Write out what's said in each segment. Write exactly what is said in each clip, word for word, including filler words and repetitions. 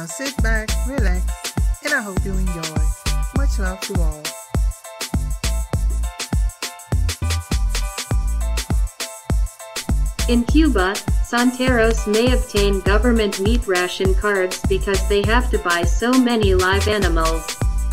Now sit back, relax, and I hope you enjoy. Much love to all. In Cuba, Santeros may obtain government meat ration cards because they have to buy so many live animals.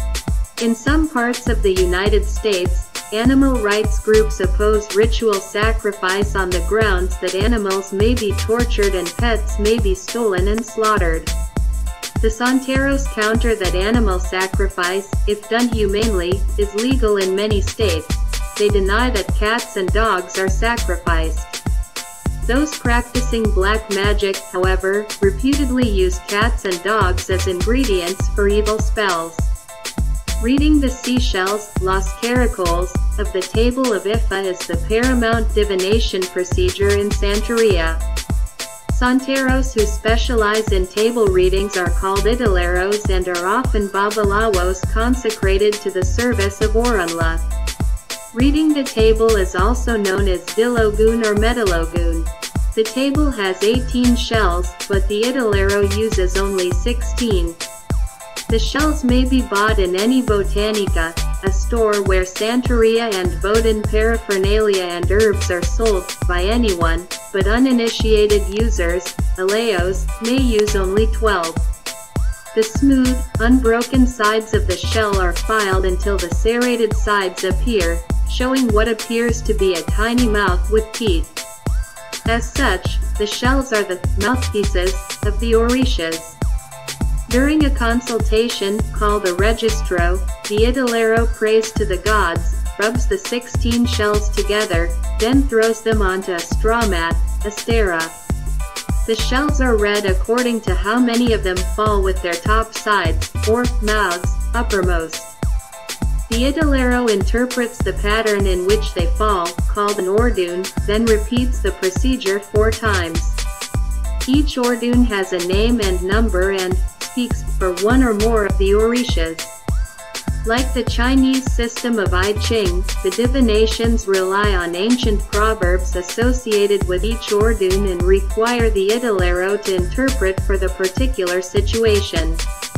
In some parts of the United States, animal rights groups oppose ritual sacrifice on the grounds that animals may be tortured and pets may be stolen and slaughtered. The Santeros counter that animal sacrifice, if done humanely, is legal in many states. They deny that cats and dogs are sacrificed. Those practicing black magic, however, reputedly use cats and dogs as ingredients for evil spells. Reading the seashells, Los Caracoles, of the Table of Ifa is the paramount divination procedure in Santeria. Santeros who specialize in table readings are called Itileros and are often babalawos consecrated to the service of Orunla. Reading the table is also known as Dilogun or Metalogun. The table has eighteen shells, but the Itilero uses only sixteen. The shells may be bought in any botanica, a store where Santeria and Bodin paraphernalia and herbs are sold, by anyone, but uninitiated users, Aleos, may use only twelve. The smooth, unbroken sides of the shell are filed until the serrated sides appear, showing what appears to be a tiny mouth with teeth. As such, the shells are the mouthpieces of the orishas. During a consultation, called a registro, the Itilero prays to the gods, rubs the sixteen shells together, then throws them onto a straw mat, a stera. The shells are read according to how many of them fall with their top sides, or mouths, uppermost. The Itilero interprets the pattern in which they fall, called an ordun, then repeats the procedure four times. Each ordun has a name and number and speaks for one or more of the orishas. Like the Chinese system of I Ching, the divinations rely on ancient proverbs associated with each ordun and require the Itilero to interpret for the particular situation.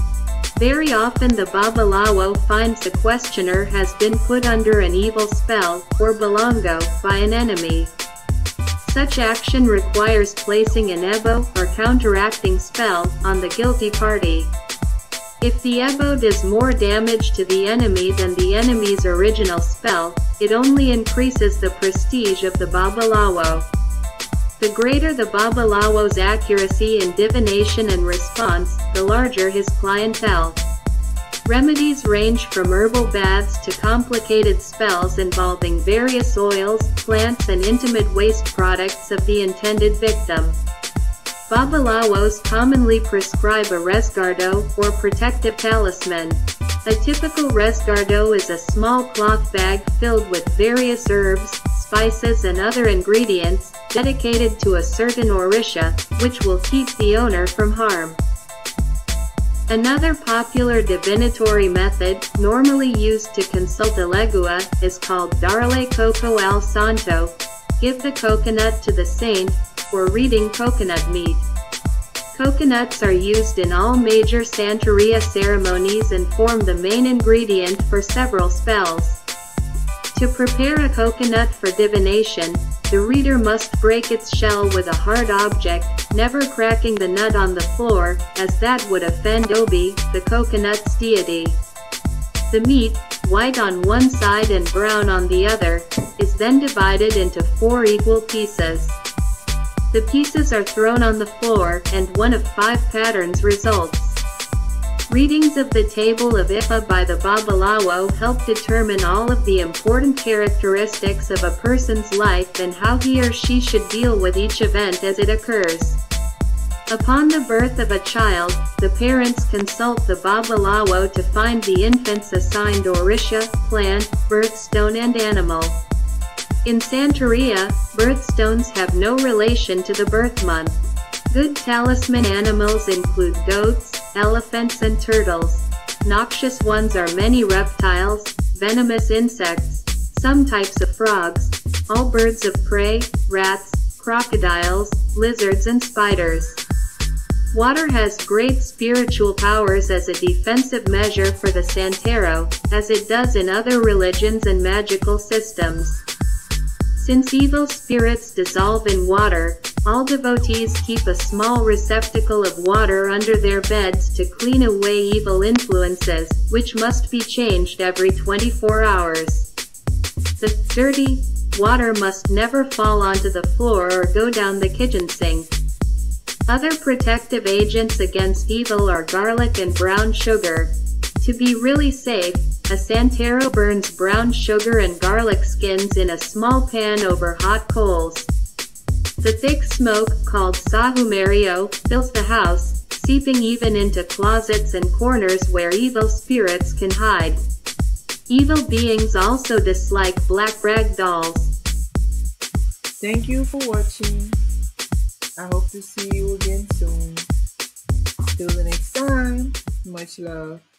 Very often the babalawo finds the questioner has been put under an evil spell, or balongo, by an enemy. Such action requires placing an ebo, or counteracting spell, on the guilty party. If the ebo does more damage to the enemy than the enemy's original spell, it only increases the prestige of the babalawo. The greater the babalawo's accuracy in divination and response, the larger his clientele. Remedies range from herbal baths to complicated spells involving various oils, plants and intimate waste products of the intended victim. Babalawos commonly prescribe a resguardo, or protective talisman. A typical resguardo is a small cloth bag filled with various herbs, spices and other ingredients, dedicated to a certain orisha, which will keep the owner from harm. Another popular divinatory method, normally used to consult a legua, is called darle coco al santo, give the coconut to the saint, or reading coconut meat. Coconuts are used in all major Santeria ceremonies and form the main ingredient for several spells. To prepare a coconut for divination, the reader must break its shell with a hard object, never cracking the nut on the floor, as that would offend Obi, the coconut's deity. The meat, white on one side and brown on the other, is then divided into four equal pieces. The pieces are thrown on the floor, and one of five patterns results. Readings of the Table of Ifa by the Babalawo help determine all of the important characteristics of a person's life and how he or she should deal with each event as it occurs. Upon the birth of a child, the parents consult the Babalawo to find the infant's assigned orisha, plant, birthstone and animal. In Santeria, birthstones have no relation to the birth month. Good talisman animals include goats, elephants and turtles. Noxious ones are many reptiles, venomous insects, some types of frogs, all birds of prey, rats, crocodiles, lizards and spiders. Water has great spiritual powers as a defensive measure for the Santero, as it does in other religions and magical systems. Since evil spirits dissolve in water, all devotees keep a small receptacle of water under their beds to clean away evil influences, which must be changed every twenty-four hours. The dirty water must never fall onto the floor or go down the kitchen sink. Other protective agents against evil are garlic and brown sugar. To be really safe, a Santero burns brown sugar and garlic skins in a small pan over hot coals. The thick smoke, called sahumerio, fills the house, seeping even into closets and corners where evil spirits can hide. Evil beings also dislike black rag dolls. Thank you for watching. I hope to see you again soon. Till the next time, much love.